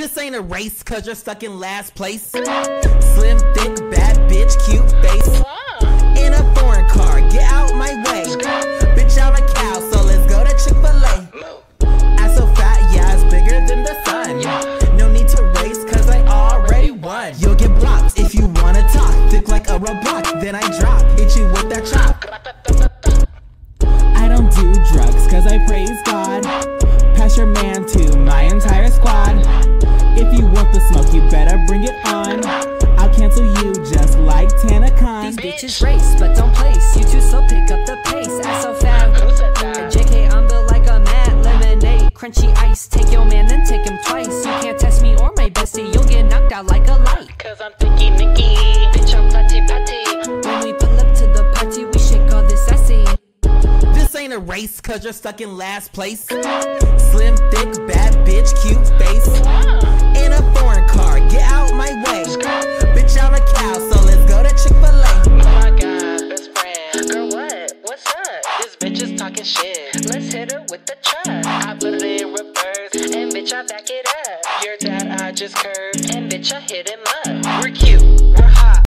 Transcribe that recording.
This ain't a race, cause you're stuck in last place. Slim, thick, bad bitch, cute face. In a foreign car, get out my way. Bitch, I'm a cow, so let's go to Chick-fil-A. I'm so fat, yeah, it's bigger than the sun. No need to race, cause I already won. You'll get blocked if you wanna talk. Thick like a roadblock, then I drop. Hit you with that chop. I don't do drugs, cause I praise God. Pass your man to my entire squad. If you want the smoke, you better bring it on. I'll cancel you just like Tanacon. These bitches race, but don't place. You too slow, pick up the pace. Ass so fat. JK, I'm built like a mad lemonade. Crunchy ice, take your man, then take him twice. You can't test me or my bestie, you'll get knocked out like a light. Cause I'm thicky Nicky, bitch I'm patty patty. When we pull up to the party, we shake all this sassy. This ain't a race, cause you're stuck in last place. Slim, thick, bad bitch, cute face. In a foreign car, get out my way. Bitch, I'm a cow, so let's go to Chick-fil-A. Oh my god, best friend. Girl, what's up? This bitch is talking shit. Let's hit her with the truck. I put it in reverse, and bitch I back it up. Your dad I just curved, and bitch I hit him up. We're cute, we're hot.